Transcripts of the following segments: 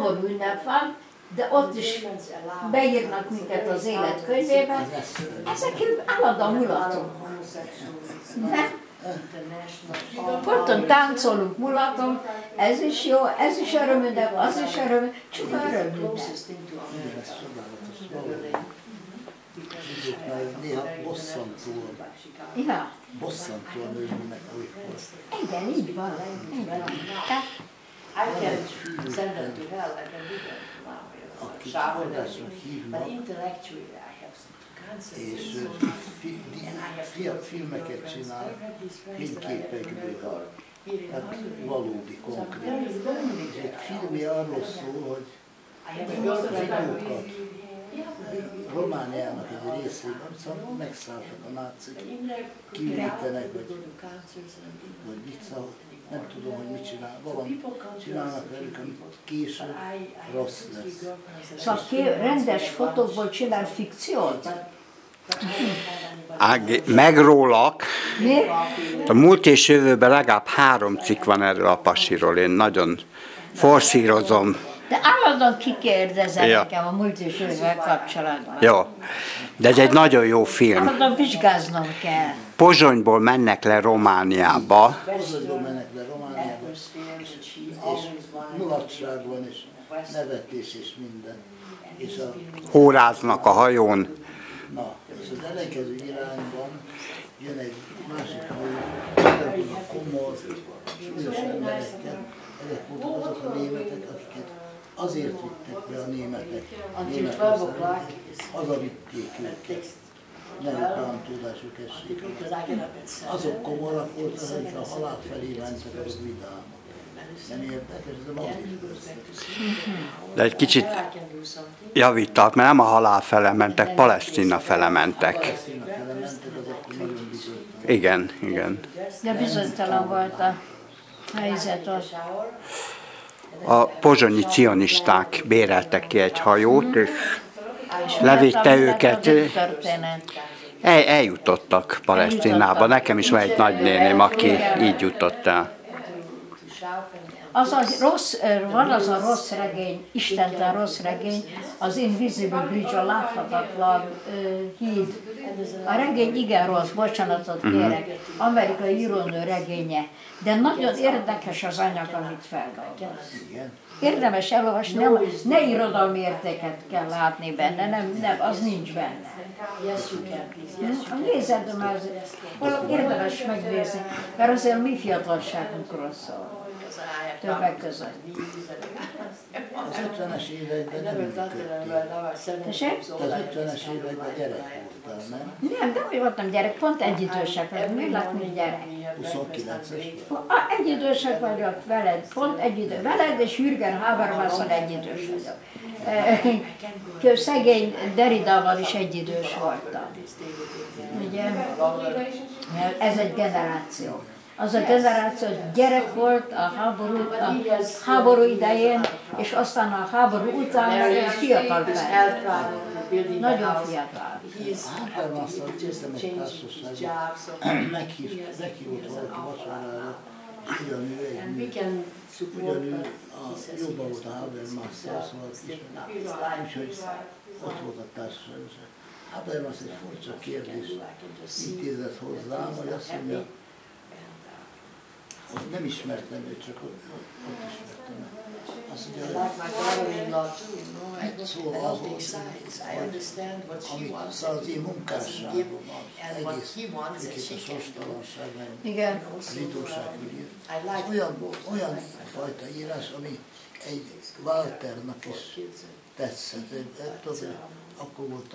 szomorú ünnep van, de ott is beírnak minket az élet könyvébe, ezek állandóan mulatunk. Folyton táncolunk, mulatunk, ez is jó, ez is örömünnep, az is örömünnep, csupa örömünnep. Néha bosszantóan örülnek olykor. Igen, így van. Akik hallásra hívnak, és filmeket csinál, fényképekből, hát valódi, konkrét. És egy filmje arról szól, hogy zsidókat Romániának egy részében, szóval megszálltak a nácik, kiürítenek, vagy mit szól, nem tudom, hogy mit csinál, valamit csinálnak velük, amit később rossz lesz. Szóval rendes fotókból csinál fikciót? Ági, megrólak. Mi? A múlt és jövőben legalább 3 cikk van erről a pasiról, én nagyon forszírozom. De állandóan kikérdezel nekem a múlt és jövővel kapcsolatban. Jó, de ez egy nagyon jó film. Állandóan vizsgáznom kell. Pozsonyból mennek le Romániába. Pozsonyból mennek le Romániába, és mulatság van, és nevetés, és minden. És hóráznak a hajón. Na, és az ellenkező irányban jön egy másik hajó, a komor, súlyos emberekkel. Ezek voltak azok a németek, akiket azért vittek be a németek. Hazavitték őket. Nem utántudásuk essék. Azok komorak voltak, akik a halál felé mentek, azok vidámak. Nem érdekes, ez a magizmus. De egy kicsit javítak, mert nem a halál fele mentek, Palesztina fele mentek. Palesztina fele mentek, azok nagyon bizonytalan. Igen, igen. De bizonytalan volt a helyzet ott. A pozsonyi cionisták béreltek ki egy hajót, és levitte őket. Eljutottak Palesztinába. Nekem is van egy nagynéném, aki így jutott el. Van az a rossz regény, istentelen rossz regény, az Invisible Bridge, a láthatatlan híd. A regény igen rossz, bocsánatot kérek, amerikai írónő regénye, de nagyon érdekes az anyag, amit feldolgoz. Érdemes elolvasni, ne irodalmi értéket kell látni benne, nem, az nincs benne. Nézed, mert érdemes megnézni, mert azért mi fiatalságunkról szól. Többek között. Az 50-es években nem működtél. Tessék? Te az 50-es években gyerek voltál, nem? Nem, de úgy voltam gyerek, pont egyidősek vagyok. Miért látni gyerek? 29-es volt. Egyidősek vagyok veled, pont egyidő. Veled és Jürgen Habermason egyidős vagyok. Szegény Derridával is egyidős voltam. Ugye? Ez egy generáció. Az a generáció gyerek volt a háború idején, és aztán a háború után fiatal fel. Nagyon fiatal. Habermasszal jöttem egy társaságban, meghívott valaki vacsorára, ugyanő jobban volt a Habermasszal, szóval úgyhogy ott volt a társaság. Habermas egy furcsa kérdést intézett hozzám, hogy azt mondja, nem ismertem őt, csak ott ismertem. Azt mondja, hogy szó az, amit az én munkásságom, az egész főként a sorstalanság, meg a zsidóság ügyét. Olyan fajta írás, ami egy Walternak is tetszett. Akkor volt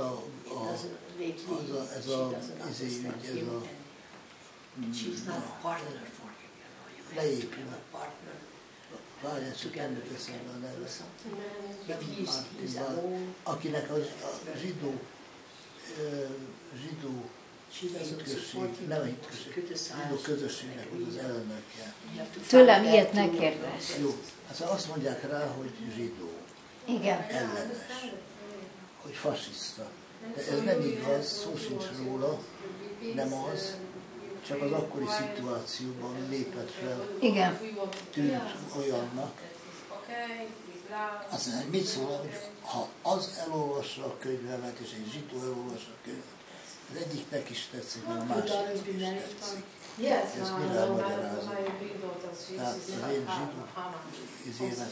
ez a leépül. Várjál, csak ennek eszembe a neve. Akinek a zsidó hitközség, nem a hitközség, zsidó közösségnek volt az elnöke. Tőlem ilyet ne kérdezz. Jó, hát azt mondják rá, hogy zsidó. Igen. Ellenes. Hogy fasiszta. De ez nem igaz, szó sincs róla, nem az. Csak az akkori szituációban lépett fel, igen. Tűnt olyannak, Azt mondja, hogy mit szól, hogy ha az elolvassa a könyvemet, és egy zsidó elolvassa a könyvemet, az egyiknek is tetszik, meg a másiknak is tetszik. Ez mivel magyarázom? Tehát az én zsidó izémet,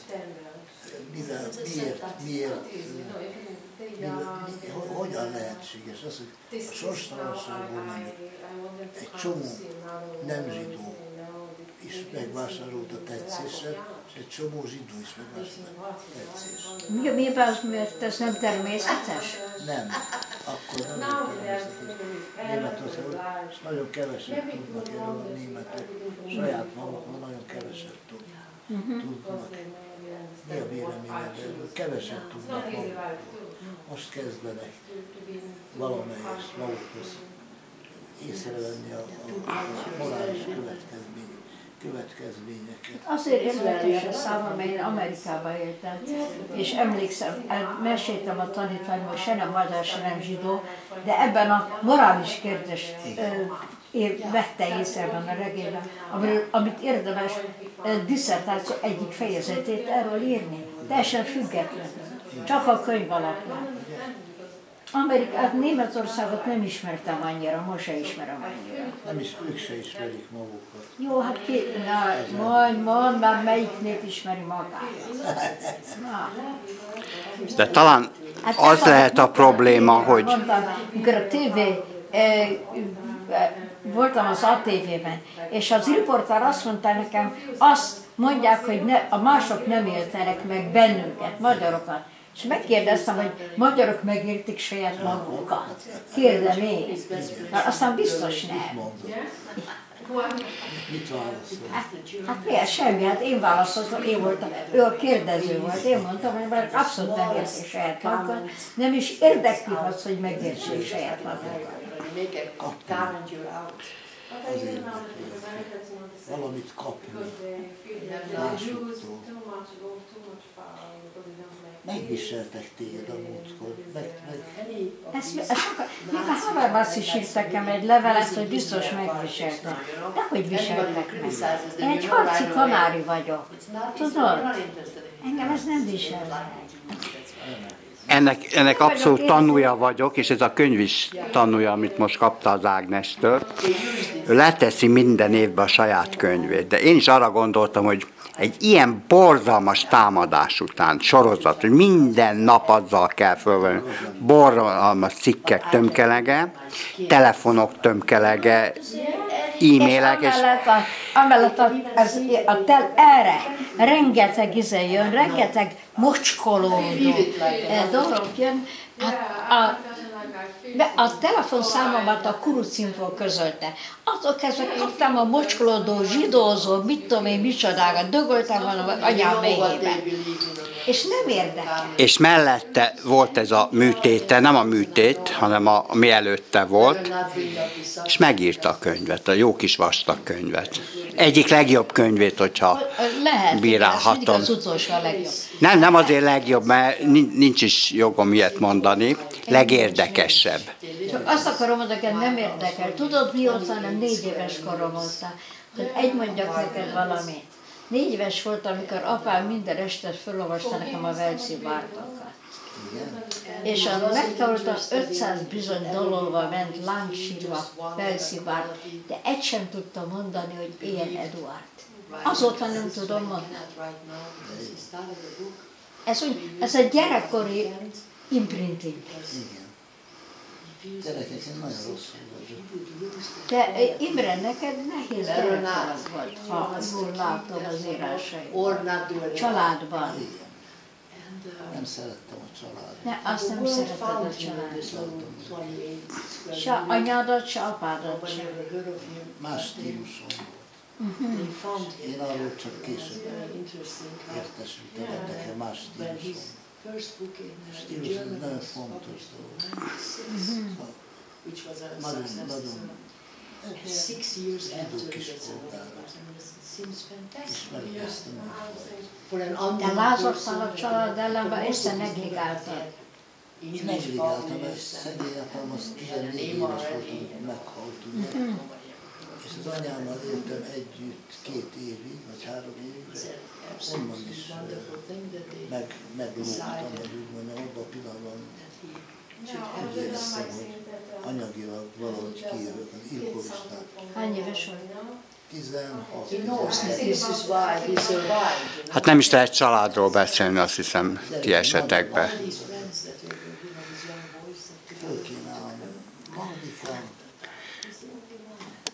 hogyan lehetséges az, hogy a sorstalanságból mondjuk egy csomó nem zsidó is megvásárolta tetszésre, és egy csomó zsidó is megvásárolta tetszésre. Miben, mert ez nem természetes? Nem. Akkor nem természetes. Németországban, és nagyon keveset tudnak erről a németek. Saját magukról nagyon keveset tudnak. Mi a véleményed erről? Keveset tudnak magukról. Most kezdenek valamelyest magukhoz észrevenni a morális következményeket. Azért érdekes a számomra, mert én Amerikában éltem, és emlékszem, meséltem a tanítványommal, se nem magyar, se nem zsidó, de ebben a morális kérdés vette észre ebben a regényben, amit érdemes disszertáció egyik fejezetét erről írni, teljesen független, csak a könyv alapján. Amerikát, Németországot nem ismertem annyira, most se ismerem annyira. Nem is, ők se ismerik magukat. Jó, hát mondd már melyiknél ismeri magát. De talán az lehet a probléma, hogy... Mondtam, amikor a tévé, voltam az ATV-ben, és az riporter azt mondta nekem, azt mondják, hogy a mások nem éltenek meg bennünket, magyarokat. És megkérdeztem, hogy magyarok megértik saját magukat. Kérdem én. Aztán biztos nem. Mit válaszol? Hát miért semmi? Hát én válaszoltam, én voltam, ő a kérdező volt. Én mondtam, hogy már abszolút nem értik saját magukat. Nem is érdekli az, hogy megértsék saját magukat. Azért valamit kapni másoktól. Megviseltek téged a múltkor. Még a Habermas is írt nekem egy levelet, hogy biztos megviseltek. De hogy viseltek meg? Én egy harci kanári vagyok. Tudod? Engem ez nem visel meg. Ennek abszolút tanúja vagyok, és ez a könyv is tanúja, amit most kapta az Ágnestől. Ő leteszi minden évben a saját könyvét, de én is arra gondoltam, hogy egy ilyen borzalmas támadás után sorozat, hogy minden nap azzal kell fölvenni, borzalmas cikkek tömkelege, telefonok tömkelege, e-mailek, és... Amellett erre rengeteg jön, rengeteg mocskolódó dolog jön. A telefonszámomat a kurucinfo közölte. Attól kezdve kaptam a mocskolódó, zsidózó, mit tudom én, micsodákat, dögöltem volna anyám mélyében. És nem érdekel. És mellette volt ez a műtéte, nem a műtét, hanem ami előtte volt, és megírta a könyvet, a jó kis vastag könyvet. Egyik legjobb könyvét, hogyha bírálhatom. Az utolsó a legjobb. Nem azért legjobb, mert nincs is jogom ilyet mondani, legérdekesebb. Csak azt akarom, hogy neked nem érdekel. Tudod, mióta nem 4 éves korom voltál? Egy mondjak neked valamit. 4 éves voltam, amikor apám minden este felolvasta nekem a Velci Bártokat. És megtanultam 500 bizony dalolva ment lángsírva Velci Bárt, de egy sem tudtam mondani, hogy ilyen Eduard. Azóta nem tudom mondani. Ez a gyerekkori imprinting. Gyerekeken nagyon rosszul vagyok. De Imre, neked nehéz gyerekkorod volt, ha jól látom az írásait. Családban. Nem szerettem a családot. Ne, azt nem szeretted a családot. Se anyádat, se apádat sem. Más stílusom volt. Én arról csak később értesültem, hogy nekem más stílusom. Stílus ez nagyon fontos dolog. Nagyon zsidó kispolgára ismerik ezt a műfajt. De lázadtál a család ellenben, és te negligáltad. Én negligáltam, mert szegény apám az 14 éves volt, amikor meghalt, ugye? És az anyámmal éltem együtt 2 évig, vagy 3 évig, de onnan is meglógtam, hogy úgy mondjam, abban a pillanatban úgy éreztem, hogy anyagilag valahogy kijövök az Ilkovistán. Hány éves vagy? 16. Hát nem is lehet családról beszélni, azt hiszem, ti esetekben. Föl kéne állni. Magika,